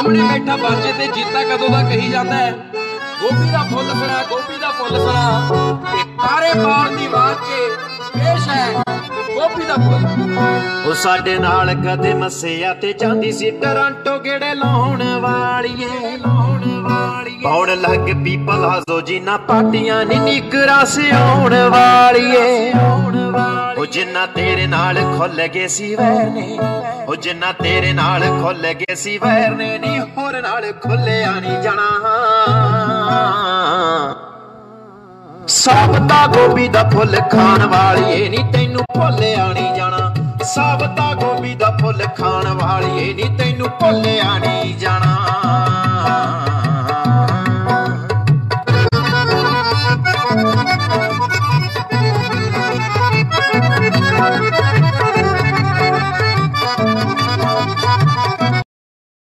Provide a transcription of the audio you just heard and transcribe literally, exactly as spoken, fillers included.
ਸਾਹਮਣੇ ਬੈਠਾ ਬਾਜੇ ਤੇ ਜੀਤਾ ਕਦੋਂ ਦਾ ਕਹੀ ਜਾਂਦਾ ਹੈ, ਗੋਭੀ ਦਾ ਫੁੱਲ ਸੁਣਾ, ਗੋਭੀ ਦਾ ਫੁੱਲ ਸੁਣਾ। ਤੇ ਤਾਰੇ ਪਾਉਣ ਦੀ ਆਵਾਜ਼ 'ਚ ਪੇਸ਼ ਹੈ ਗੋਭੀ ਦਾ ਫੁੱਲ। ਉਹ ਸਾਡੇ ਨਾਲ ਕਦੇ ਮੱਸਿਆ ਤੇ ਜਾਂਦੀ ਸੀ ਟੋਰਾਂਟੋ ਗੇੜੇ ਲਾਉਣ ਵਾਲੀਏ, ਲਾਉਣ ਵਾਲੀਏ। ਪਾਉਣ ਲੱਗ ਪੀ ਪਲਾਜ਼ੋ ਜਿੰਨਾ ਪਾਟੀਆਂ ਨੀ ਨਿਕਰਾਂ ਸਿਆਉਣ ਵਾਲੀਏ, ਆਉਣ ਵਾਲੀ। ਉਹ ਜਿੰਨਾ ਤੇਰੇ ਨਾਲ ਖੁੱਲ ਗਏ ਸੀ ਵੈਰ ਨੇ, ਉਹ ਜਿੰਨਾ ਤੇਰੇ ਨਾਲ ਖੁੱਲ ਗਏ ਸੀ ਵੈਰ ਨੇ, ਨੀ ਹੋਰ ਨਾਲ ਖੁੱਲਿਆ ਨੀ ਜਾਣਾ। ਸਾਬਤਾ ਗੋਭੀ ਦਾ ਫੁੱਲ ਖਾਣ ਵਾਲੀਏ ਨੀ ਤੈਨੂੰ ਭੁੱਲਿਆ ਨੀ ਜਾਣਾ, ਸਾਬਤਾ ਗੋਭੀ ਦਾ ਫੁੱਲ ਖਾਣ ਵਾਲੀਏ ਨੀ ਤੈਨੂੰ ਭੁੱਲਿਆ ਨੀ